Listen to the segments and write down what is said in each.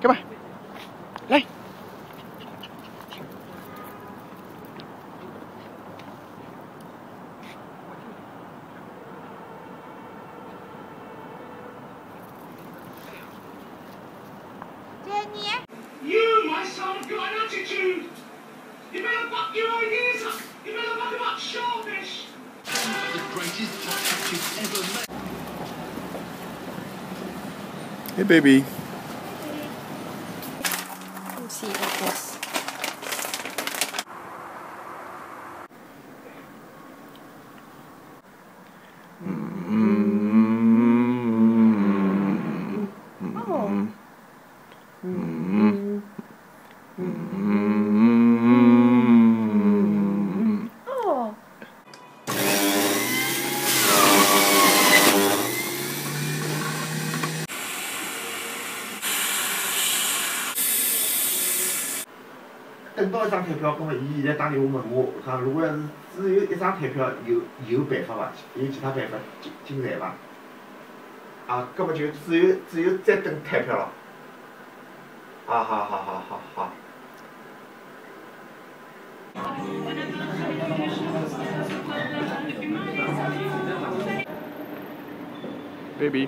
Kom maar. Lei. You, my son, have got an attitude. You better buck your ideas up. You better buck them up sharpish. The greatest podcast you've ever made. Hey baby. Let's see what this. 等到一张彩票，那么伊现在打电话问我，讲如果要是只有一张彩票，有办法伐？有其他办法进财伐？啊，搿么就只有再等彩票了。啊，好。 Baby.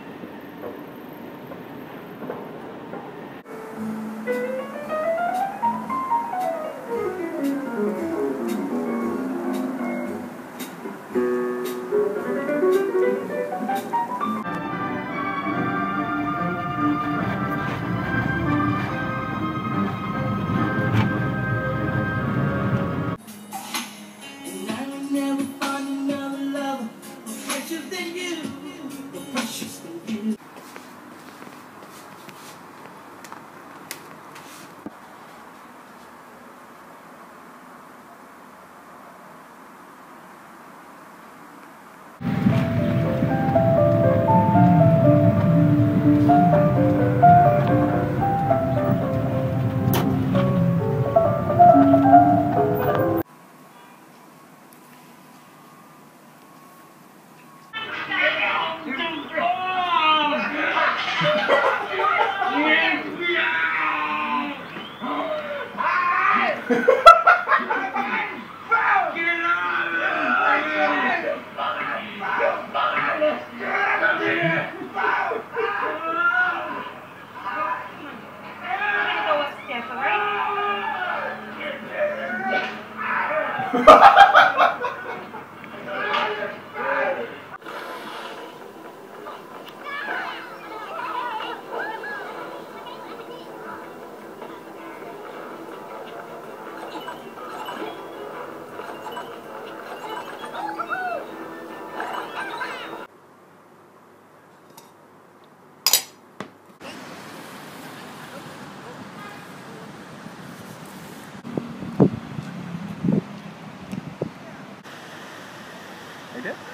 Like that?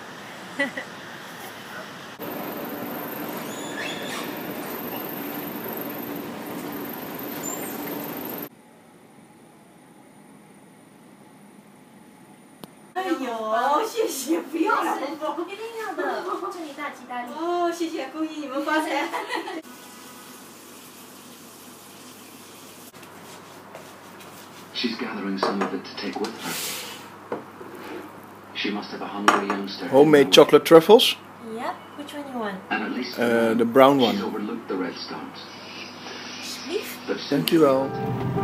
哎呦，谢谢，不要了，红包， 一定要的，祝你大吉大利。 哦，谢谢，恭喜你们发财。 She's gathering some of it to take with her. She must have a hungry youngster. Homemade chocolate truffles. Yep, which one you want? And at least The brown one. she's overlooked the red stones. Alsjeblieft. But Dankjewel.